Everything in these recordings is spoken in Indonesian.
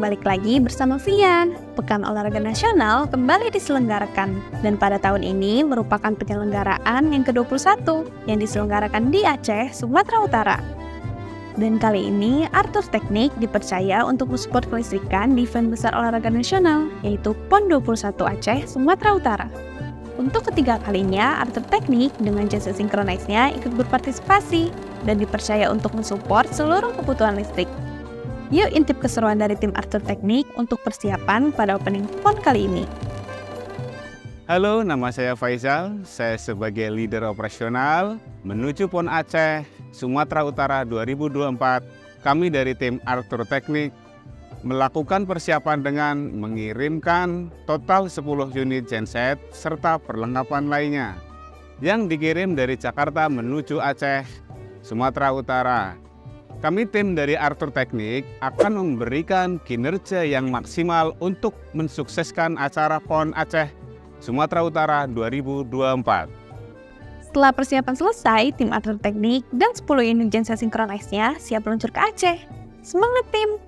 balik lagi bersama Vian. Pekan Olahraga Nasional kembali diselenggarakan, dan pada tahun ini merupakan penyelenggaraan yang ke-21 yang diselenggarakan di Aceh, Sumatera Utara. Dan kali ini, Arthur Teknik dipercaya untuk mensupport kelistrikan di event besar olahraga nasional, yaitu PON 21 Aceh, Sumatera Utara. Untuk ketiga kalinya, Arthur Teknik dengan jasa Synchronize-nya ikut berpartisipasi dan dipercaya untuk mensupport seluruh kebutuhan listrik. Yuk intip keseruan dari tim Arthur Teknik untuk persiapan pada opening PON kali ini. Halo, nama saya Faisal. Saya sebagai leader operasional menuju PON Aceh, Sumatera Utara 2024. Kami dari tim Arthur Teknik melakukan persiapan dengan mengirimkan total 10 unit genset serta perlengkapan lainnya yang dikirim dari Jakarta menuju Aceh, Sumatera Utara. Kami tim dari Arthur Teknik akan memberikan kinerja yang maksimal untuk mensukseskan acara PON Aceh, Sumatera Utara 2024. Setelah persiapan selesai, tim Arthur Teknik dan 10 unit genset Synchronize-nya siap meluncur ke Aceh. Semangat tim!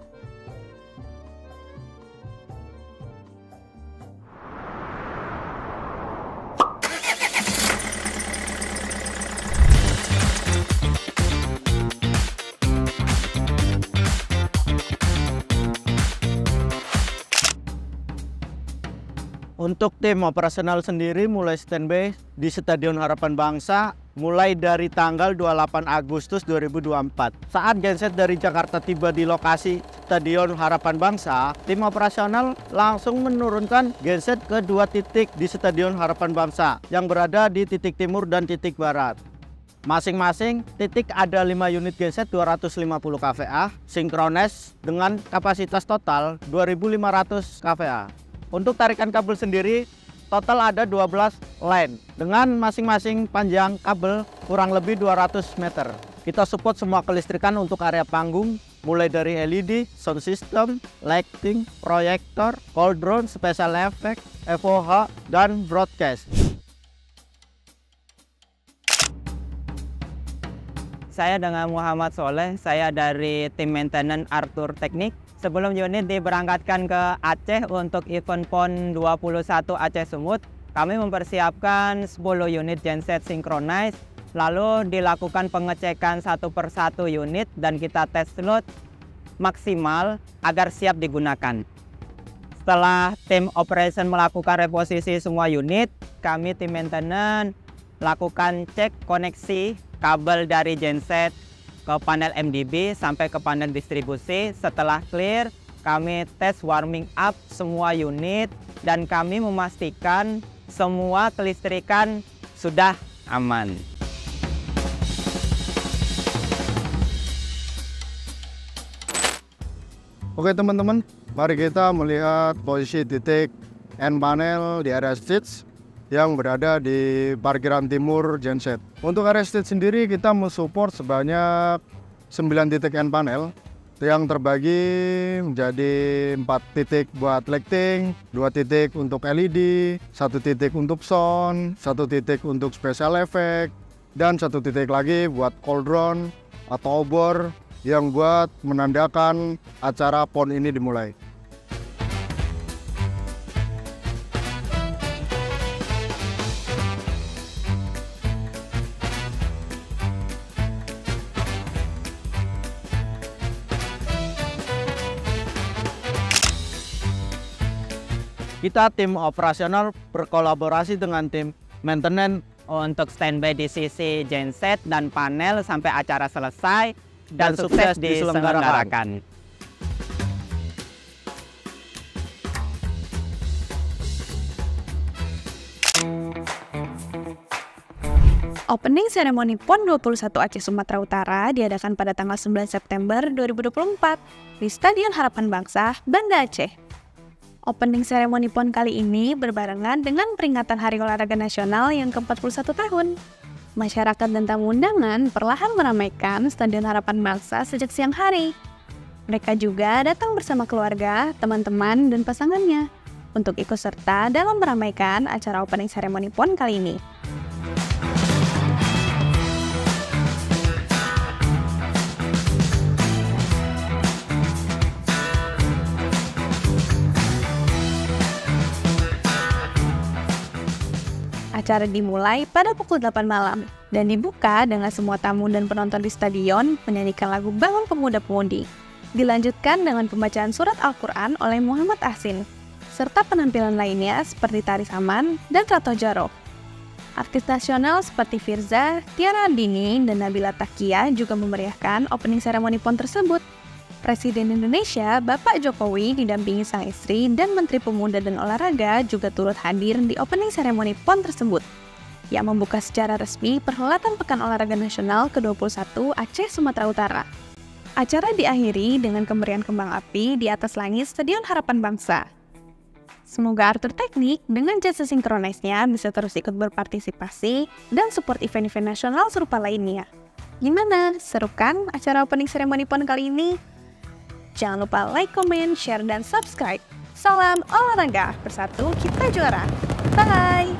Untuk tim operasional sendiri mulai standby di Stadion Harapan Bangsa mulai dari tanggal 28 Agustus 2024. Saat genset dari Jakarta tiba di lokasi Stadion Harapan Bangsa, tim operasional langsung menurunkan genset ke 2 titik di Stadion Harapan Bangsa yang berada di titik timur dan titik barat. Masing-masing titik ada 5 unit genset 250 kVA, Synchronize dengan kapasitas total 2.500 kVA. Untuk tarikan kabel sendiri, total ada 12 line dengan masing-masing panjang kabel kurang lebih 200 meter. Kita support semua kelistrikan untuk area panggung, mulai dari LED, sound system, lighting, proyektor, cauldron, special effect, FOH, dan broadcast. Saya dengan Muhammad Soleh, saya dari tim maintenance Arthur Teknik. Sebelum unit diberangkatkan ke Aceh untuk event PON 21 Aceh Sumut, kami mempersiapkan 10 unit genset Synchronize, lalu dilakukan pengecekan satu persatu unit dan kita tes load maksimal agar siap digunakan. Setelah tim operation melakukan reposisi semua unit, kami tim maintenance lakukan cek koneksi kabel dari genset ke panel MDB sampai ke panel distribusi. Setelah clear, kami tes warming up semua unit dan kami memastikan semua kelistrikan sudah aman. Oke teman-teman, mari kita melihat posisi titik end panel di area stage yang berada di parkiran timur genset. Untuk area stage sendiri kita mensupport sebanyak 9 titik end panel yang terbagi menjadi 4 titik buat lighting, 2 titik untuk LED, 1 titik untuk sound, 1 titik untuk special effect, dan 1 titik lagi buat cauldron atau obor yang buat menandakan acara PON ini dimulai. Kita tim operasional berkolaborasi dengan tim maintenance Untuk standby di sisi genset dan panel sampai acara selesai dan sukses diselenggarakan. Opening ceremony PON 21 Aceh Sumatera Utara diadakan pada tanggal 9 September 2024 di Stadion Harapan Bangsa, Banda Aceh. Opening ceremony PON kali ini berbarengan dengan peringatan Hari Olahraga Nasional yang ke-41 tahun. Masyarakat dan tamu undangan perlahan meramaikan Stadion Harapan Bangsa sejak siang hari. Mereka juga datang bersama keluarga, teman-teman, dan pasangannya untuk ikut serta dalam meramaikan acara opening ceremony PON kali ini. Acara dimulai pada pukul 8 malam dan dibuka dengan semua tamu dan penonton di stadion menyanyikan lagu Bangun Pemuda-Pemudi. Dilanjutkan dengan pembacaan surat Al-Quran oleh Muhammad Ahsin, serta penampilan lainnya seperti tari saman dan Rato Jaro. Artis nasional seperti Firza, Tiara Andini, dan Nabila Takia juga memeriahkan opening ceremony PON tersebut. Presiden Indonesia, Bapak Jokowi, didampingi sang istri dan Menteri Pemuda dan Olahraga juga turut hadir di opening ceremony PON tersebut, yang membuka secara resmi perhelatan Pekan Olahraga Nasional ke-21 Aceh Sumatera Utara. Acara diakhiri dengan kemberian kembang api di atas langit Stadion Harapan Bangsa. Semoga Arthur Teknik dengan jasa sinkronisnya bisa terus ikut berpartisipasi dan support event-event nasional serupa lainnya. Gimana? Seru kan acara opening ceremony PON kali ini? Jangan lupa like, comment, share, dan subscribe. Salam olahraga, bersatu kita juara. Bye!